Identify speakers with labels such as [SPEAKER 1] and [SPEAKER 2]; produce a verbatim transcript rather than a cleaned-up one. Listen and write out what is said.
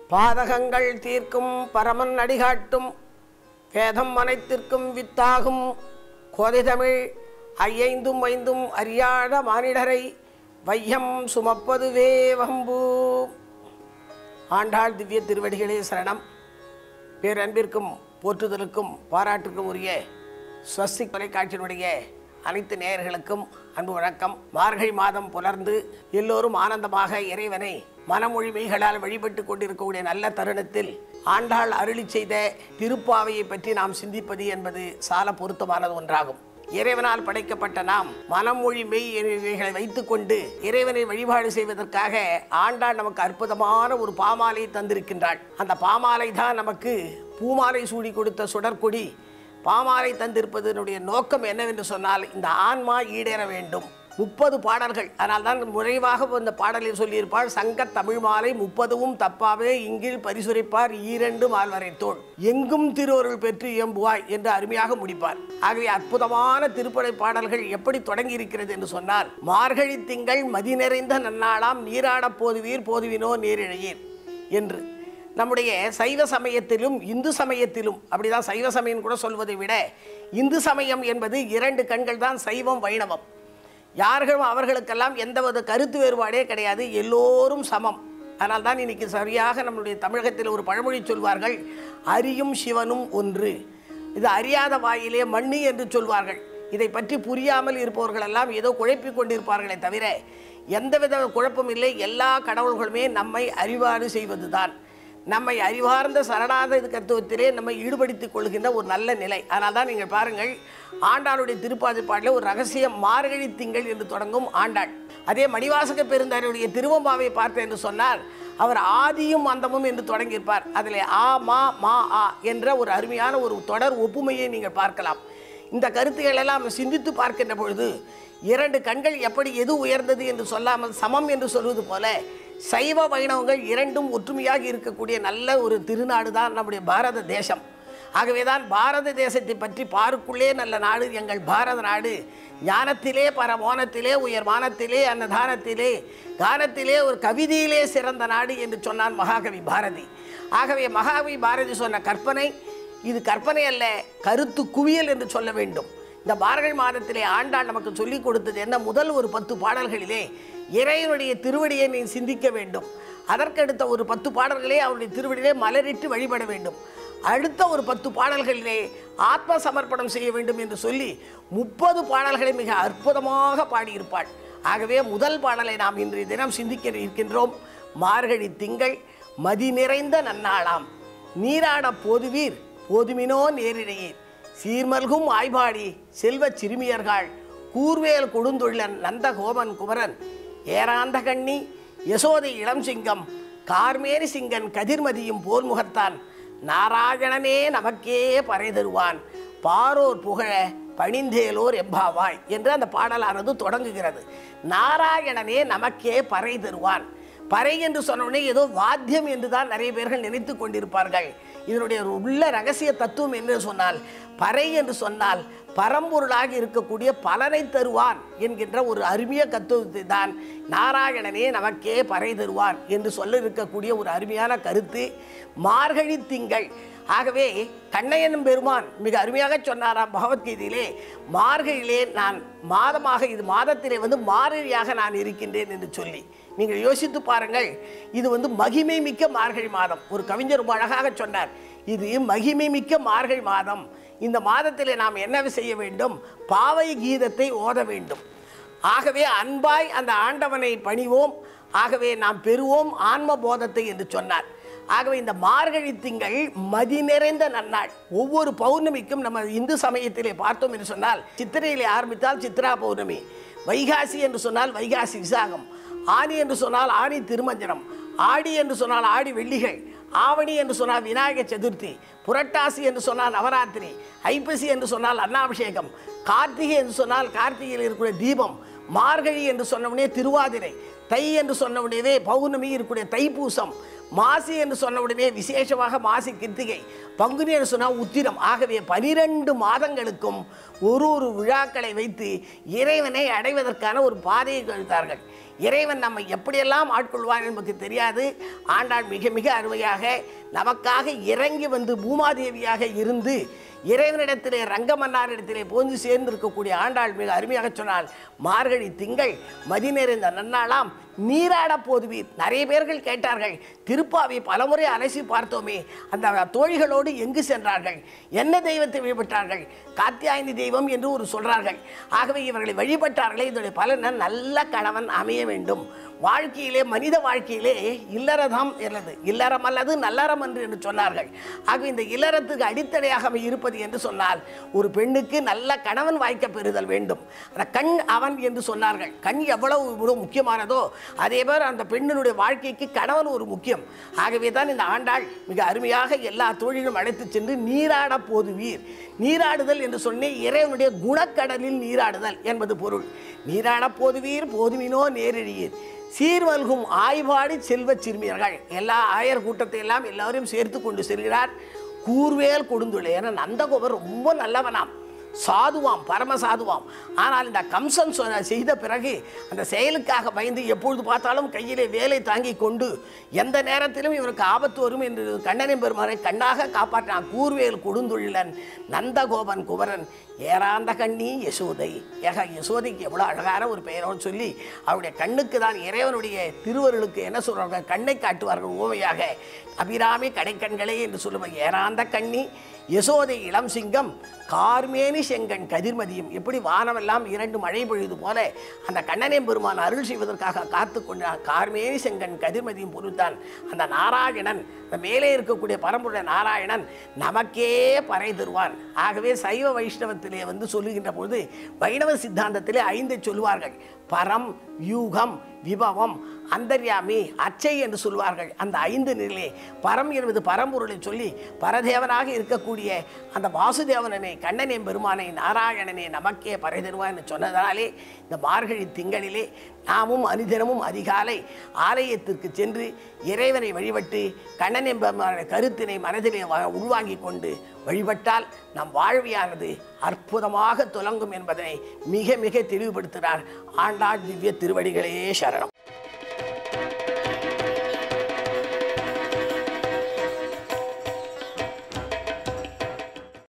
[SPEAKER 1] பாதகங்கள் தீர்க்கும் பரமன் அடிகாட்டும் வேதம் அனைத்திற்கும் வித்தாகும் கோதைதமிழ் ஐயைந்தும் ஐந்தும் அறியாத மானிடரை வையம் சுமப்பதுவே வம்பு. ஆண்டாள் திவ்ய திருவடிகளே சரணம். பேரன்பிற்கும் போற்றுதலுக்கும் பாராட்டுக்கும் உரிய ஸ்வஸ்திக் தொலைக்காட்சியினுடைய அனைத்து நேயர்களுக்கும் அன்பு வணக்கம். மார்கழி மாதம் புலர்ந்து எல்லோரும் ஆனந்தமாக இறைவனை மனமொழி மெய்களால் வழிபட்டு கொண்டிருக்கக்கூடிய நல்ல தருணத்தில் ஆண்டாள் அருளி செய்த திருப்பாவையை பற்றி நாம் சிந்திப்பது என்பது சால பொருத்தமானது ஒன்றாகும். இறைவனால் படைக்கப்பட்ட நாம் மனமொழி மெய் இவைகளை வைத்துக்கொண்டு இறைவனை வழிபாடு செய்வதற்காக ஆண்டாள் நமக்கு அற்புதமான ஒரு பாமாலை தந்திருக்கின்றாள். அந்த பாமாலை தான் நமக்கு பூமாலை சூடி கொடுத்த சுடற்கொடி. பாமாலை தந்திருப்பதனுடைய நோக்கம் என்னவென்று சொன்னால், இந்த ஆன்மா ஈடேற வேண்டும். முப்பது பாடல்கள், அதனால் தான் முறைவாக இந்த பாடலில் சொல்லியிருப்பாள், சங்க தமிழ் மாலை முப்பதுவும் தப்பாவே இங்கில் பரிசுரைப்பார் ஈரண்டு மால்வரை தோள் எங்கும் திருவருள் பெற்று இயம்புவாய் என்று அருமையாக முடிப்பார். ஆகவே அற்புதமான திருப்படை பாடல்கள் எப்படி தொடங்கி இருக்கிறது என்று சொன்னால், மார்கழி திங்கள் மதி நிறைந்த நன்னாளாம் நீராட போதுவீர் போதுவினோ நீரிழையீர் என்று நம்முடைய சைவ சமயத்திலும் இந்து சமயத்திலும் அப்படிதான், சைவ சமயம் கூட சொல்வதை விட இந்து சமயம் என்பது இரண்டு கண்கள் தான், சைவம் வைணவம். யார்களும் அவர்களுக்கெல்லாம் எந்தவித கருத்து வேறுபாடே கிடையாது, எல்லோரும் சமம். அதனால் தான் இன்னைக்கு சரியாக நம்முடைய தமிழகத்தில் ஒரு பழமொழி சொல்வார்கள், அரியும் சிவனும் ஒன்று. இது அறியாத வாயிலே மண்ணு என்று சொல்வார்கள். இதை பற்றி புரியாமல் இருப்பவர்களெல்லாம் ஏதோ குழப்பிக் கொண்டிருப்பார்களே தவிர எந்தவித குழப்பம் இல்லை. எல்லா கடவுள்களுமே நம்மை அறிவாறு செய்வது தான். நம்மை அறிவார்ந்த சரணாத கருத்துவத்திலே நம்மை ஈடுபடுத்திக் கொள்கின்ற ஒரு நல்ல நிலை. அதனால் தான் நீங்கள் பாருங்கள், ஆண்டாளுடைய திருப்பாதி பாடலில் ஒரு ரகசியம், மார்கழி திங்கள் என்று தொடங்கும் ஆண்டாள். அதே மணிவாசக பெருந்தாருடைய திருவம்பாவை பார்த்தேன் என்று சொன்னால், அவர் ஆதியும் அந்தமும் என்று தொடங்கியிருப்பார். அதில் ஆ மா மா ஆ என்ற ஒரு அருமையான ஒரு தொடர் ஒப்புமையை நீங்கள் பார்க்கலாம். இந்த கருத்துக்கள் எல்லாம் சிந்தித்து பார்க்கின்ற பொழுது இரண்டு கண்கள் எப்படி எது உயர்ந்தது என்று சொல்லாமல் சமம் என்று சொல்வது போல சைவ வைணவங்கள் இரண்டும் ஒற்றுமையாக இருக்கக்கூடிய நல்ல ஒரு திருநாடு தான் நம்முடைய பாரத தேசம். ஆகவேதான் பாரத தேசத்தை பற்றி பாருக்குள்ளே நல்ல நாடு எங்கள் பாரத நாடு, ஞானத்திலே பரமோனத்திலே உயர் வானத்திலே அன்னதானத்திலே கானத்திலே ஒரு கவிதையிலே சிறந்த நாடு என்று சொன்னான் மகாகவி பாரதி. ஆகவே மகாகவி பாரதி சொன்ன கற்பனை இது கற்பனை அல்ல, கருத்து குவியல் என்று சொல்ல வேண்டும். இந்த மார்கழி மாதத்திலே ஆண்டாள் நமக்கு சொல்லிக் கொடுத்தது என்ன? முதல் ஒரு பத்து பாடல்களிலே இறைவனுடைய திருவடியை நீ சிந்திக்க வேண்டும். அதற்கடுத்த ஒரு பத்து பாடல்களே அவருடைய திருவடியிலே மலரிட்டு வழிபட வேண்டும். அடுத்த ஒரு பத்து பாடல்களிலே ஆத்ம சமர்ப்பணம் செய்ய வேண்டும் என்று சொல்லி முப்பது பாடல்களை மிக அற்புதமாக பாடியிருப்பாள். ஆகவே முதல் பாடலை நாம் இன்றைய தினம் சிந்திக்க இருக்கின்றோம். மார்கழி திங்கள் மதி நிறைந்த நன்னாளாம் நீராட போதுவீர் போதுமினோ நேரிழையீர் சீர்மல்கும் ஆய்பாடி செல்வச் சிறுமியர்கள் கூர்வேல் கொடுந்தொழிலன் நந்த கோபன் குமரன் ஏராந்த கண்ணி யசோதை இளம் சிங்கம் கார்மேரி சிங்கன் கதிர்மதியும் போல் முகத்தான் நாராயணனே நமக்கே பறை தருவான் பாரோர் புகழ பணிந்தேலோர் எம்பாவாய் என்று அந்த பாடலானது தொடங்குகிறது. நாராயணனே நமக்கே பறை தருவான். பறை என்று சொன்னோடனே ஏதோ வாத்தியம் என்று தான் நிறைய பேர்கள் நினைத்து கொண்டிருப்பார்கள். இதனுடைய உள்ள ரகசிய தத்துவம் என்று சொன்னால், பறை என்று சொன்னால் பரம்பொருளாக இருக்கக்கூடிய பலனை தருவான் என்கின்ற ஒரு அருமைய தத்துவத்தை தான் நாராயணனே நமக்கே பறை தருவான் என்று சொல்ல இருக்கக்கூடிய ஒரு அருமையான கருத்து மார்கழி திங்கள். ஆகவே கண்ணையனும் பெருமான் மிக அருமையாக சொன்னாராம் பகவத்கீதையிலே, மார்கழியிலே நான் மாதமாக இது மாதத்திலே வந்து மார்கழியாக நான் இருக்கின்றேன் என்று சொல்லி. நீங்கள் யோசித்து பாருங்கள், இது வந்து மகிமை மிக்க மார்கழி மாதம். ஒரு கவிஞர் ரொம்ப அழகாக சொன்னார், இது மகிமை மிக்க மார்கழி மாதம். இந்த மாதத்திலே நாம் என்ன செய்ய வேண்டும்? பாவை கீதத்தை ஓத வேண்டும். ஆகவே அன்பாய் அந்த ஆண்டவனை பணிவோம். ஆகவே நாம் பெறுவோம் ஆன்ம போதத்தை என்று சொன்னார். ஆகவே இந்த மார்கழி திங்கள் மதி நிறைந்த நன்னாள். ஒவ்வொரு பௌர்ணமிக்கும் நம்ம இந்து சமயத்திலே பார்த்தோம் என்று சொன்னால், சித்திரையிலே ஆரம்பித்தால் சித்ரா பௌர்ணமி, வைகாசி என்று சொன்னால் வைகாசி விசாகம், ஆனி என்று சொன்னால் ஆனி திருமஞ்சனம், ஆடி என்று சொன்னால் ஆடி வெள்ளிகள், ஆவணி என்று சொன்னால் விநாயகர் சதுர்த்தி, புரட்டாசி என்று சொன்னால் நவராத்திரி, ஐப்பசி என்று சொன்னால் அன்னாபிஷேகம், கார்த்திகை என்று சொன்னால் கார்த்திகையில் இருக்கிற தீபம், மார்கழி என்று சொன்னவுடனே திருவாதிரை, தை என்று சொன்னவுடனே பௌர்ணமி இருக்கக்கூடிய தைப்பூசம், மாசி என்று சொன்ன உடனே விசேஷமாக மாசி கிருத்திகை, பங்குனி என்று சொன்னால் உத்திரம். ஆகவே பனிரெண்டு மாதங்களுக்கும் ஒரு ஒரு விழாக்களை வைத்து இறைவனை அடைவதற்கான ஒரு பாதையை கழித்தார்கள். இறைவன் நம்மை எப்படியெல்லாம் ஆட்கொள்வார் என்பது தெரியாது. ஆண்டாள் மிக மிக அருமையாக நமக்காக இறங்கி வந்து பூமாதேவியாக இருந்து இறைவனிடத்திலே ரங்கமன்னாரிடத்திலே போந்து சேர்ந்திருக்கக்கூடிய ஆண்டாள் மிக அருமையாக சொன்னால், மார்கழி திங்கள் மதி நிறைந்த நன்னாளாம் நீராட போதுவீர். நிறைய பேர்கள் கேட்டார்கள், திருப்பாவை பலமுறை அலசி பார்த்தோமே, அந்த தோழிகளோடு எங்கு சென்றார்கள், என்ன தெய்வத்தை வழிபட்டார்கள், காத்தியாயனி தெய்வம் என்று ஒரு சொல்றார்கள். ஆகவே இவர்களை வழிபட்டார்களே, இதனுடைய பலன் நல்ல கணவன் அமைய வேண்டும். வாழ்க்கையிலே மனித வாழ்க்கையிலே இல்லறதம் அல்லது இல்லறம் அல்லது நல்லறம் என்று என்று சொன்னார்கள். ஆகவே இந்த இல்லறத்துக்கு அடித்தடையாக இருப்பது என்று சொன்னால் ஒரு பெண்ணுக்கு நல்ல கணவன் வாய்க்க பெறுதல் வேண்டும். அந்த கண் அவன் என்று சொன்னார்கள். கண் எவ்வளவு முக்கியமானதோ அதே போல் அந்த பெண்ணினுடைய வாழ்க்கைக்கு கணவன் ஒரு முக்கியம். ஆகவே தான் இந்த ஆண்டாள் மிக அருமையாக எல்லா தொழிலும் அழைத்து சென்று நீராட போதுவீர். நீராடுதல் என்று சொன்னே இறைவனுடைய குணக்கடலில் நீராடுதல் என்பது பொருள். நீராட போதுவீர் போதுவினோ நேரெழியீர் சீர்வல்கும் ஆய்வாடி செல்வ சிறுமியர்கள். எல்லா ஆயர் கூட்டத்தை எல்லாம் எல்லாரையும் சேர்த்து கொண்டு செல்கிறார். கூர்வேல் கொடுந்துள்ள, ஏன்னா நந்தகோபர் ரொம்ப நல்லவனாம், சாதுவாம், பரம சாதுவாம். ஆனால் இந்த கம்சன் செய்த பிறகு அந்த செயலுக்காக பயந்து எப்பொழுது பார்த்தாலும் கையிலே வேலை தாங்கி கொண்டு எந்த நேரத்திலும் இவருக்கு ஆபத்து வரும் என்று கண்ணனின் பெருமானை கண்ணாக காப்பாற்றினான். கூர்வேல் கொடுந்துள்ளன் நந்தகோபன் குமரன் ஏறாந்த கண்ணி யசோதை. ஏக யசோதைக்கு எவ்வளோ அழகான ஒரு பெயரோடு சொல்லி அவருடைய கண்ணுக்கு தான் இறைவனுடைய திருவருளுக்கு என்ன சொல்கிறார்கள், கண்ணை காட்டுவார்கள் ஓமையாக. அபிராமி கடைக்கண்களே என்று சொல்லுவாங்க. ஏறாந்த கண்ணி யசோதை இளம் சிங்கம் கார்மேனி செங்கன் கதிர்மதியும். எப்படி வானமெல்லாம் இரண்டு மழை பொழுது போல அந்த கண்ணனே பெருமான் அருள் செய்வதற்காக காத்து கொண்டான். கார்மேனி செங்கன் கதிர்மதியும் பொருள்தான் அந்த நாராயணன், இந்த மேலே இருக்கக்கூடிய பரம்புடைய நாராயணன் நமக்கே பறை தருவான். ஆகவே சைவ வைஷ்ணவத்திலே வந்து சொல்லுகின்ற பொழுது வைணவ சித்தாந்தத்திலே ஐந்தை சொல்வார்கள். பரம், யூகம், விபவம், அந்தர்யாமி, அச்சை என்று சொல்வார்கள். அந்த ஐந்து நிலையே பரம் என்பது பரம்பொருளை சொல்லி பரதேவனாக இருக்கக்கூடிய அந்த வாசுதேவனனை கண்ணனே பெருமானை நாராயணனே நமக்கே பறை தருவான் என்று சொன்னதாலே இந்த மார்கழி திங்களிலே நாமும் அனுதினமும் அதிகாலை ஆலயத்திற்கு சென்று இறைவனை வழிபட்டு கண்ணனே பெருமான கருத்தினை மனதிலே உள்வாங்கி கொண்டு வழிபட்டால் நம் வாழ்வியானது அற்புதமாக துலங்கும் என்பதை மிக மிக தெளிவுபடுத்தினார் ஆண்டாள் திவ்ய திருவடிகளே சரணம்.